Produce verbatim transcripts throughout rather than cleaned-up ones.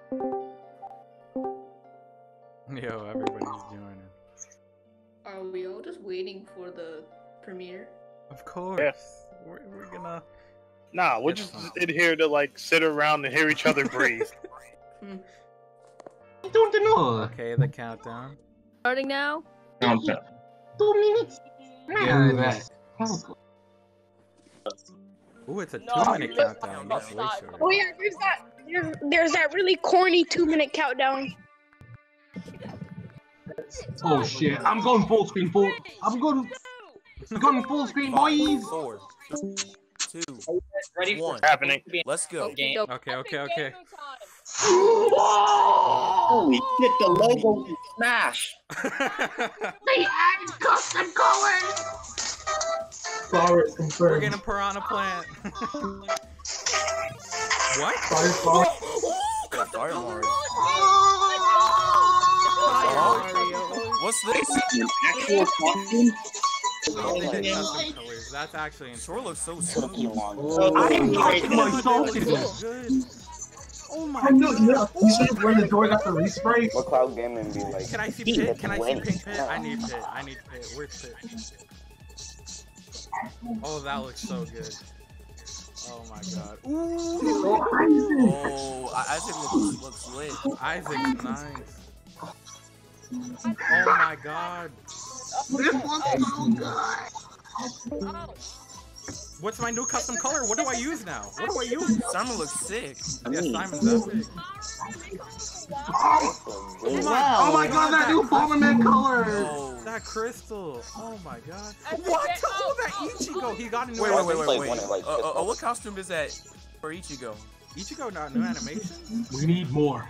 Yo, everybody's joining. Are we all just waiting for the premiere? Of course. Yeah. We're, we're gonna... Nah, we're just in here to like sit around and hear each other breathe. Hmm. I don't know. Okay, the countdown. Starting now? Countdown. Two minutes. Yeah, that. Ooh, it's a No, two-minute no, countdown. no, That's way stop. shorter. Oh yeah, there's that. There's, there's that really corny two-minute countdown. Oh shit! I'm going full screen. Full. I'm going. I'm going full screen, boys. Four, two, Ready one. Happening. Let's go. Game. Okay, okay, okay. Holy shit, the logo is smash. They added custom colors. Flowers We're confirmed. getting a piranha plant. What? Fire, fire. Fire Mario. Oh, What's this? Actual costume? oh, they did custom colors. That's actually Sure insane. looks so smooth. So, I'm touching myself. Good. Oh my I know. god. Yeah. You should have run the door. Got the respray. McleodGaming be like. Can I see Pit? Can I see Pink Pit? I need Pit. I need Pit. Where's Pit? Oh, that looks so good. Oh my god. Ooh. Oh, I- Isaac looks, looks lit. Isaac's nice. Oh my god. This looks so good. What's my new custom color? What do I use now? What do I use? Simon looks sick. Yeah, Simon's epic. Oh, wow. Oh my god, that new Bomberman color. Oh. That crystal. Oh my god. What? Oh, that Ichigo. He got a new Wait, wait, wait, wait, Like wait. one of, like, Uh, uh, uh, what costume is that for Ichigo? Ichigo, not new animation. We need more.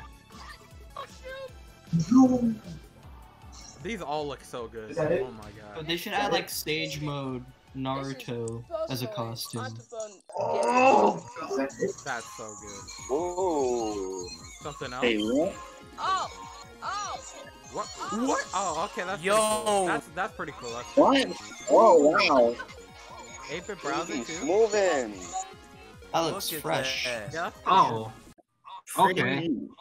These all look so good. Is that it? Oh my god. they should add like stage mode Naruto as a costume. Oh. That's so good. Ooh. Something else? Hey, what? Oh! Oh! What? What? Oh, okay. That's Yo. pretty cool. That's that's pretty cool. That's What? Oh, wow. eight bit browser He's too. moving. That looks Look at fresh. that. Yeah. That's pretty Oh. Okay. Pretty.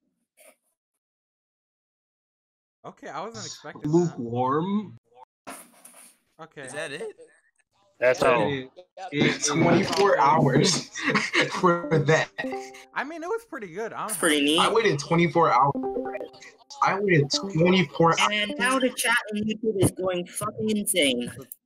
Okay, I wasn't expecting that. Lukewarm. Okay. Is that it? That's all. It- It's twenty-four hours for that. I mean, it was pretty good. I'm Pretty neat. I waited twenty-four hours. I waited twenty-four hours. And now the chat on YouTube is going fucking insane.